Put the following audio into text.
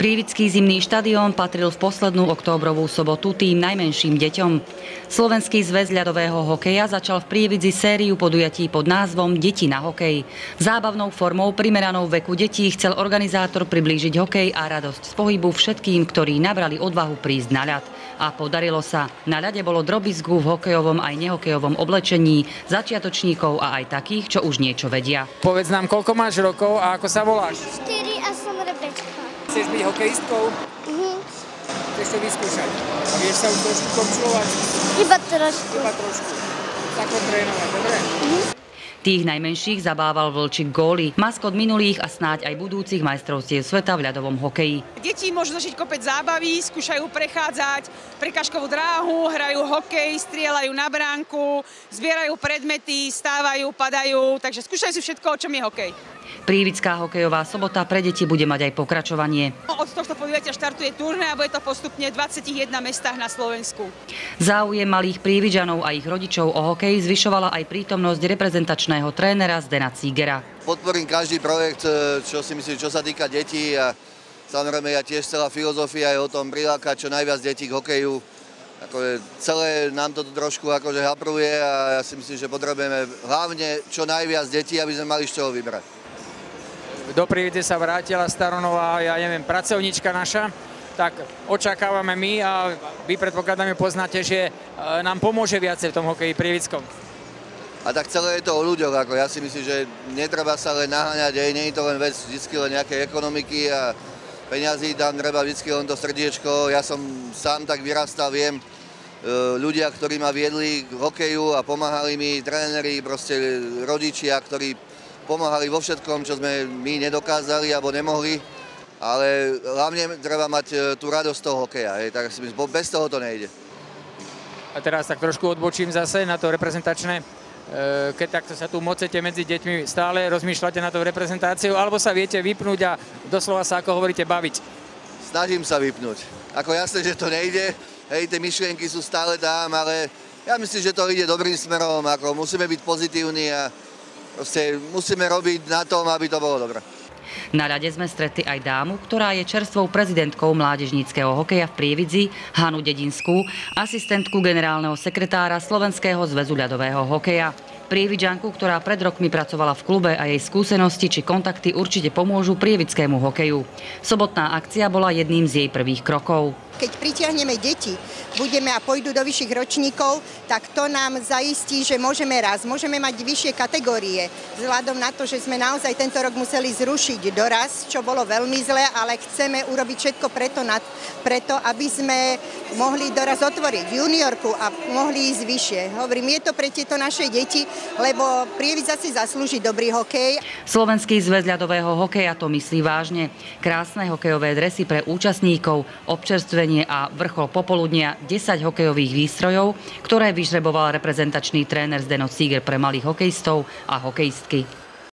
Prievidský zimný štadión patril v poslednú októbrovú sobotu tým najmenším deťom. Slovenský zväz ľadového hokeja začal v Prievidzi sériu podujatí pod názvom Deti na hokej. Zábavnou formou primeranou veku detí chcel organizátor priblížiť hokej a radosť z pohybu všetkým, ktorí nabrali odvahu prísť na ľad. A podarilo sa. Na ľade bolo drobizgu v hokejovom aj nehokejovom oblečení, začiatočníkov a aj takých, čo už niečo vedia. Povedz nám, koľko máš rokov a ako sa voláš? 4 a som Rebečka. Chceš byť hokejistkou? Chceš to vyskúšať? A vieš sa už trošku kontrolovať? Iba trošku. Iba trošku. Tako trénovať, dobre? Tých najmenších zabával vlčík góly, maskot minulých a snáď aj budúcich majstrovstiev sveta v ľadovom hokeji. Deti môžu zažiť kopec zábavy, skúšajú prechádzať prekažkovú dráhu, hrajú hokej, strieľajú na bránku, zbierajú predmety, stávajú, padajú, takže skúšajú si všetko, o čom je hokej. Prievidská hokejová sobota pre deti bude mať aj pokračovanie. Od tohto podujatia štartuje turné a bude to postupne v 21 mestách na Slovensku. Záujem malých Prievidžanov a ich rodičov o hokej zvyšovala aj prítomnosť reprezentačného trénera Zdena Cígera. Podporím každý projekt, čo sa týka detí a samozrejme ja tiež celá filozofia je o tom prilákať čo najviac detí k hokeju. Celé nám to trošku hapruje a ja si myslím, že potrebujeme hlavne čo najviac detí, aby sme mali z čoho vybrať. Do Prievidze sa vrátila staronová, pracovníčka naša, tak očakávame my a vy predpokladáme poznáte, že nám pomôže viacej v tom hokeji prievidskom. A tak celé je to o ľuďoch, ja si myslím, že netreba sa len naháňať, nie je to len vec vždy len nejakej ekonomiky a peňazí, tam treba vždy len to srdiečko. Ja som sám tak vyrastal, viem, ľudia, ktorí ma viedli k hokeju a pomáhali mi, tréneri, proste rodičia, ktorí pomáhali vo všetkom, čo sme my nedokázali alebo nemohli, ale hlavne treba mať tú radosť toho hokeja, tak si myslím, bez toho to nejde. A teraz tak trošku odbočím zase na to reprezentačné. Keď takto sa tu mocete medzi deťmi, stále rozmýšľate na to reprezentáciu, alebo sa viete vypnúť a doslova sa, ako hovoríte, baviť? Snažím sa vypnúť. Jasné, že to nejde, tie myšlienky sú stále tam, ale ja myslím, že to ide dobrým smerom, musíme byť pozitívni a musíme robiť na tom, aby to bolo dobré. Na ľade sme stretli aj dámu, ktorá je čerstvou prezidentkou mládežníckeho hokeja v Prievidzi, Hanu Dedinskú, asistentku generálneho sekretára Slovenského zväzu ľadového hokeja. Prievidžanku, ktorá pred rokmi pracovala v klube a jej skúsenosti či kontakty určite pomôžu prievidskému hokeju. Sobotná akcia bola jedným z jej prvých krokov. Keď pritiahneme deti, budeme a pôjdu do vyšších ročníkov, tak to nám zaistí, že môžeme mať vyššie kategórie. Vzhľadom na to, že sme naozaj tento rok museli zrušiť doraz, čo bolo veľmi zlé, ale chceme urobiť všetko preto, aby sme mohli doraz otvoriť juniorku a mohli ísť vyššie. Hovorím, je to pre tieto naše deti, lebo Prievidza si zaslúži dobrý hokej. Slovenský zväz ľadového hokeja to myslí vážne. Krásne hokejové dresy pre účastníkov, občerstvenie a vrchol popoludnia 10 hokejových výstrojov, ktoré vyžreboval reprezentačný tréner Zdeno Cíger pre malých hokejistov a hokejistky.